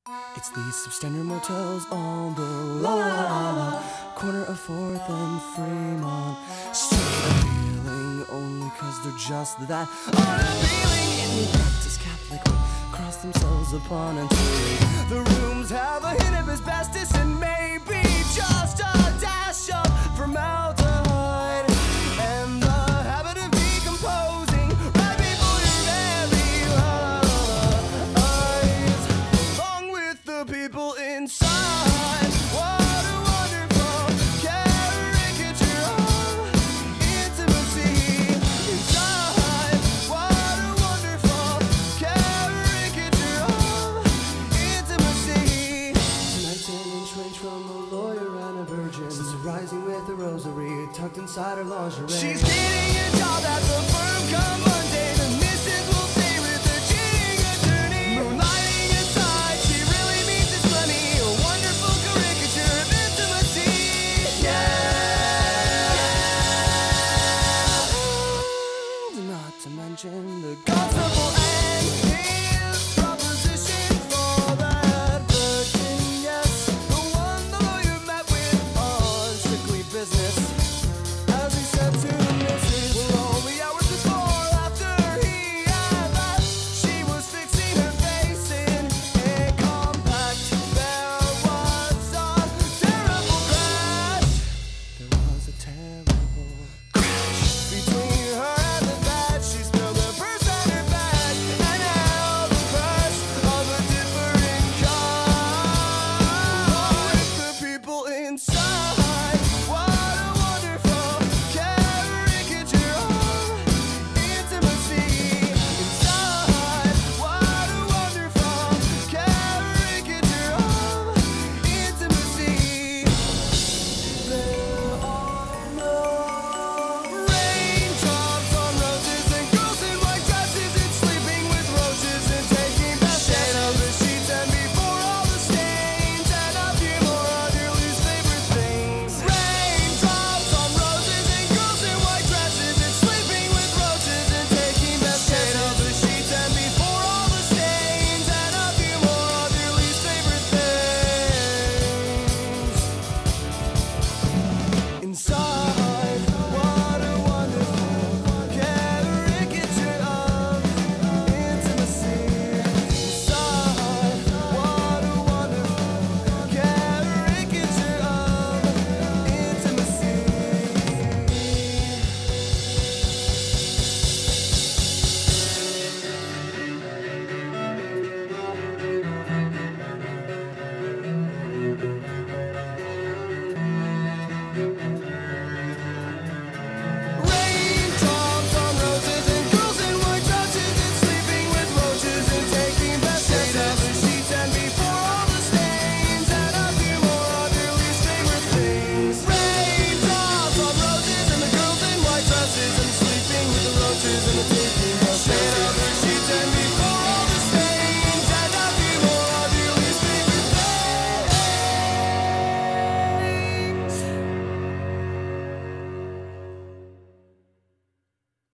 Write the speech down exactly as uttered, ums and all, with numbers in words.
It's these substandard motels on the la la la la corner of fourth and Fremont. Straight appealing only cause they're just that unappealing. Any Baptist Catholic will cross themselves upon until the rooms have a hint of asbestos and maybe just a dash of formaldehyde. And the habit of decomposing right before your very eyes, along with the people inside. What a wonderful caricature of intimacy inside. What a wonderful caricature of intimacy. Tonight's an inch range from a lawyer and a virgin, rising with a rosary tucked inside her lingerie. She's getting